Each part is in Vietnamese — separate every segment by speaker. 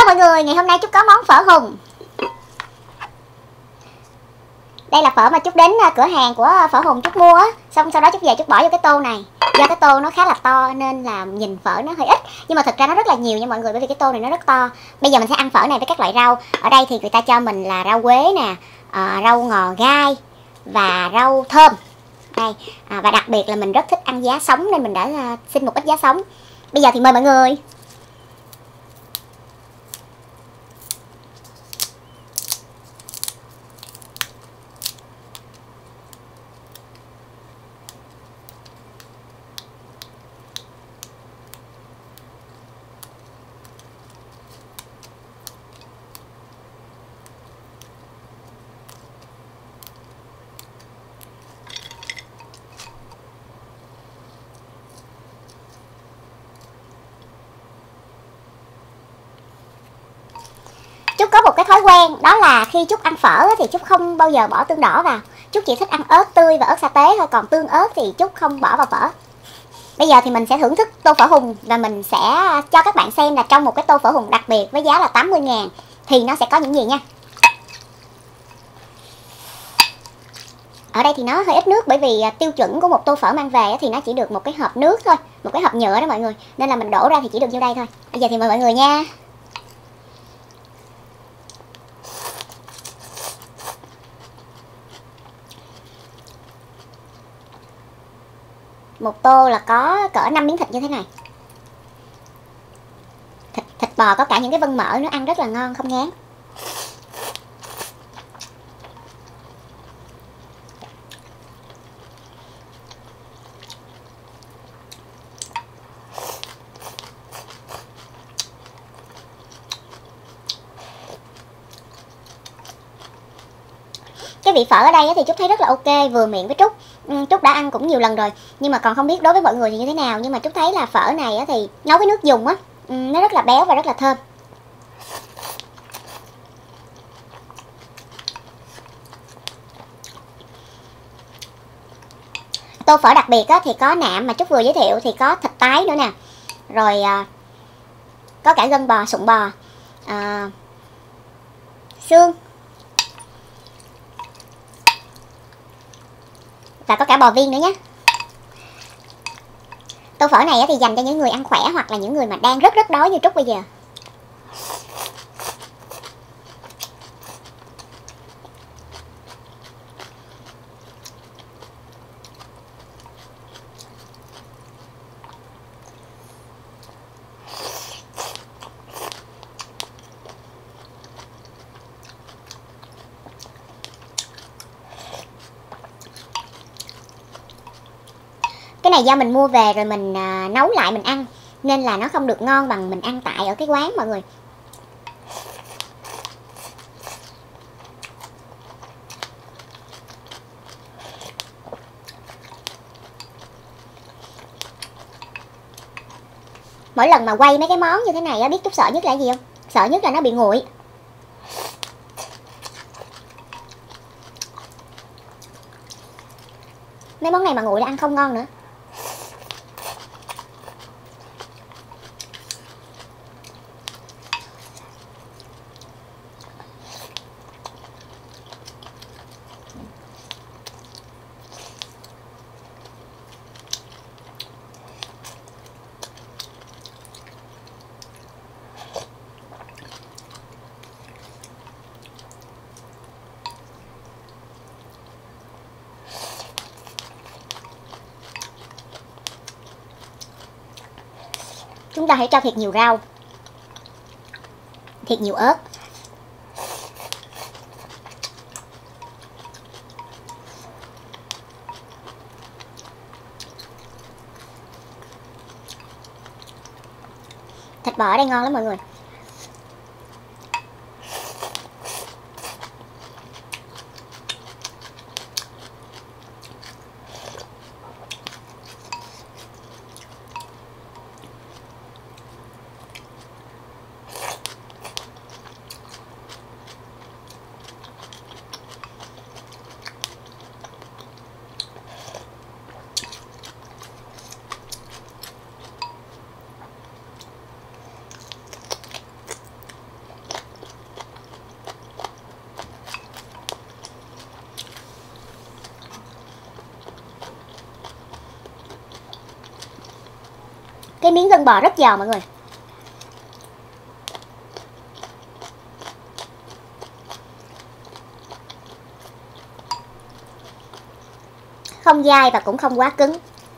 Speaker 1: mọi người, ngày hôm nay Trúc có món phở Hùng. Đây là phở mà Trúc đến cửa hàng của phở Hùng Trúc mua á, xong sau đó Trúc về Trúc bỏ vô cái tô này. Do cái tô nó khá là to nên là nhìn phở nó hơi ít, nhưng mà thực ra nó rất là nhiều nha mọi người, bởi vì cái tô này nó rất to. Bây giờ mình sẽ ăn phở này với các loại rau. Ở đây thì người ta cho mình là rau quế nè, rau ngò gai và rau thơm. Đây, và đặc biệt là mình rất thích ăn giá sống nên mình đã xin một ít giá sống. Bây giờ thì mời mọi người. Trúc có một cái thói quen, đó là khi Trúc ăn phở thì Trúc không bao giờ bỏ tương đỏ vào. Trúc chỉ thích ăn ớt tươi và ớt sa tế thôi, còn tương ớt thì Trúc không bỏ vào phở. Bây giờ thì mình sẽ thưởng thức tô phở Hùng và mình sẽ cho các bạn xem là trong một cái tô phở Hùng đặc biệt với giá là 80.000 thì nó sẽ có những gì nha. Ở đây thì nó hơi ít nước, bởi vì tiêu chuẩn của một tô phở mang về thì nó chỉ được một cái hộp nước thôi, một cái hộp nhựa đó mọi người, nên là mình đổ ra thì chỉ được nhiêu đây thôi. Bây giờ thì mời mọi người nha. Một tô là có cỡ 5 miếng thịt như thế này. Thịt bò có cả những cái vân mỡ, nó ăn rất là ngon, không ngán. Cái vị phở ở đây thì Trúc thấy rất là ok, vừa miệng với Trúc. Trúc đã ăn cũng nhiều lần rồi, nhưng mà còn không biết đối với mọi người thì như thế nào. Nhưng mà Trúc thấy là phở này thì nấu với nước dùng á, nó rất là béo và rất là thơm. Tô phở đặc biệt thì có nạm mà Trúc vừa giới thiệu, thì có thịt tái nữa nè, rồi có cả gân bò, sụn bò, xương, và có cả bò viên nữa nhé. Tô phở này thì dành cho những người ăn khỏe hoặc là những người mà đang rất đói như Trúc bây giờ. Cái này do mình mua về rồi mình nấu lại mình ăn, nên là nó không được ngon bằng mình ăn tại ở cái quán mọi người. Mỗi lần mà quay mấy cái món như thế này biết Trúc sợ nhất là gì không? Sợ nhất là nó bị nguội. Mấy món này mà nguội là ăn không ngon nữa. Chúng ta hãy cho thiệt nhiều rau, thiệt nhiều ớt. Thịt bò ở đây ngon lắm mọi người. cái miếng gân bò rất giòn mọi người. Không dai và cũng không quá cứng.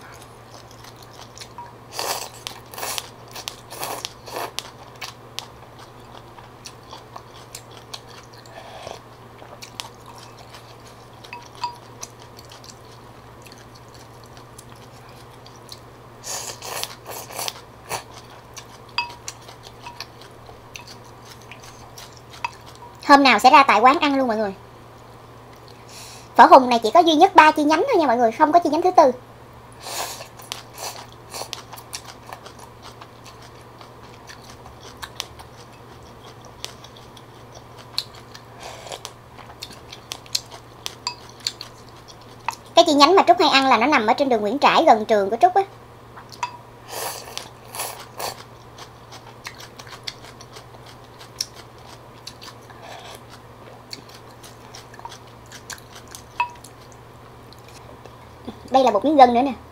Speaker 1: Hôm nào sẽ ra tại quán ăn luôn mọi người. Phở Hùng này chỉ có duy nhất 3 chi nhánh thôi nha mọi người, không có chi nhánh thứ tư. Cái chi nhánh mà Trúc hay ăn là nó nằm ở trên đường Nguyễn Trãi gần trường của Trúc á. Đây là một miếng gân nữa nè.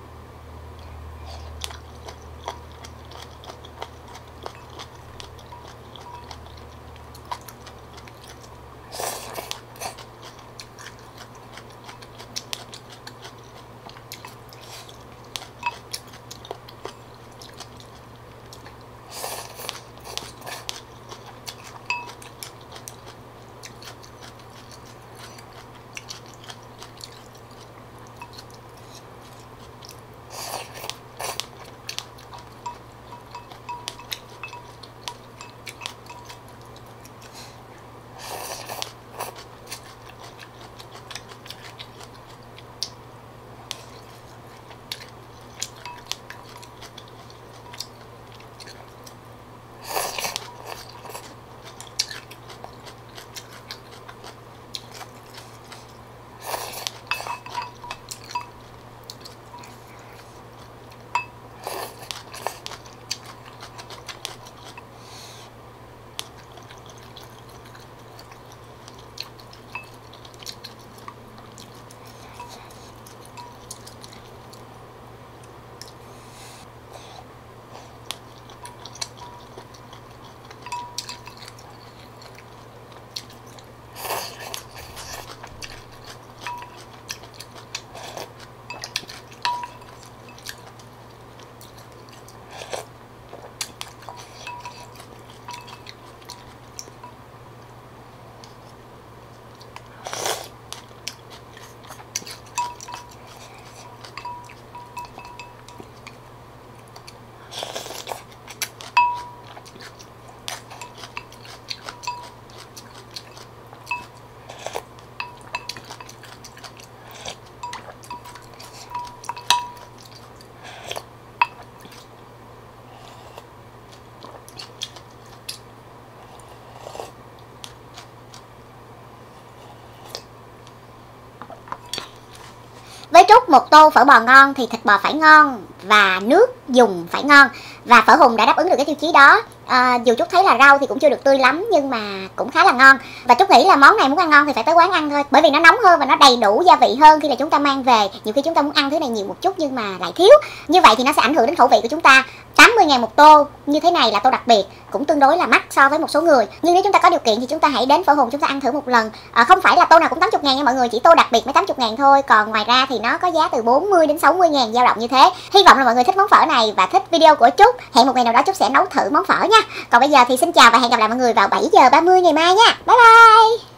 Speaker 1: Với Trúc, một tô phở bò ngon thì thịt bò phải ngon và nước dùng phải ngon. Và phở Hùng đã đáp ứng được cái tiêu chí đó. Dù Trúc thấy là rau thì cũng chưa được tươi lắm nhưng mà cũng khá là ngon. Và Trúc nghĩ là món này muốn ăn ngon thì phải tới quán ăn thôi, bởi vì nó nóng hơn và nó đầy đủ gia vị hơn khi là chúng ta mang về. Nhiều khi chúng ta muốn ăn thứ này nhiều một chút nhưng mà lại thiếu. Như vậy thì nó sẽ ảnh hưởng đến khẩu vị của chúng ta. 80.000 một tô như thế này là tô đặc biệt, cũng tương đối là mắc so với một số người. Nhưng nếu chúng ta có điều kiện thì chúng ta hãy đến phở Hùng chúng ta ăn thử một lần. Không phải là tô nào cũng 80.000 nha mọi người, chỉ tô đặc biệt mới 80.000 thôi. Còn ngoài ra thì nó có giá từ 40 đến 60.000 dao động như thế. Hy vọng là mọi người thích món phở này và thích video của Trúc. Hẹn một ngày nào đó Trúc sẽ nấu thử món phở nha. Còn bây giờ thì xin chào và hẹn gặp lại mọi người vào 7 giờ 30 ngày mai nha. Bye bye.